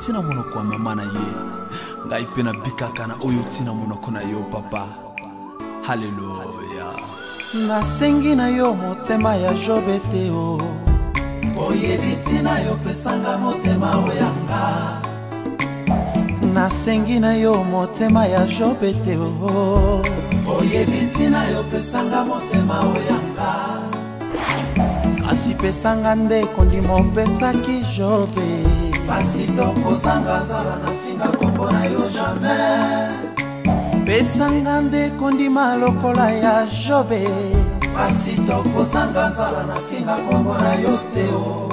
tina monoko ya mama na ye ngai pe nabikaka na oyo tina monoko na yo papa. Haleluya. Nasengi na yo motema ya Jobe te o, oyebi tina yo pesanga motema oyanga. Nasengi na yo motema ya Jobe te o, oyebi tina yo pesanga motema oyanga. Kasi pesanga nde kondima opesaki Jobe, pasi tokozanga nzala na finga kombo na yo jamais. Pesanga nde kondima lokola ya Jobe, pasi tokozanga nzala na finga kombo na yo te o.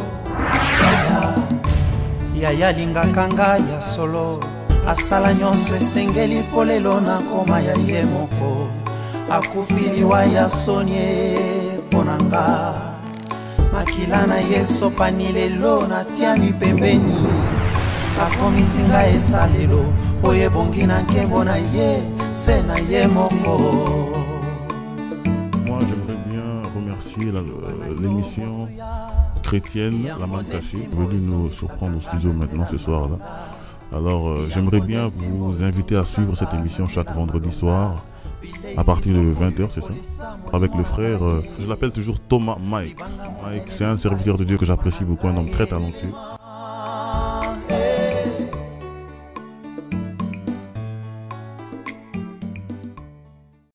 Yaya lingaka ngai ya solo, asala nyonso esengeli po lelo nakoma ya ye moko. Akufi liwa ya sonie mpo na nga, makila na ye sopani lelo natiami pembeni. Akomisi ngai esalelo oyo ebongi na nkembo na ye se na ye moko. Moi j'aimerais bien remercier l'émission chrétienne La Manne Cachée, venue nous surprendre au studio maintenant ce soir-là. Alors j'aimerais bien vous inviter à suivre cette émission chaque vendredi soir à partir de 20h, c'est ça, avec le frère, je l'appelle toujours Thomas Mike. Mike, c'est un serviteur de Dieu que j'apprécie beaucoup, un homme très talentueux.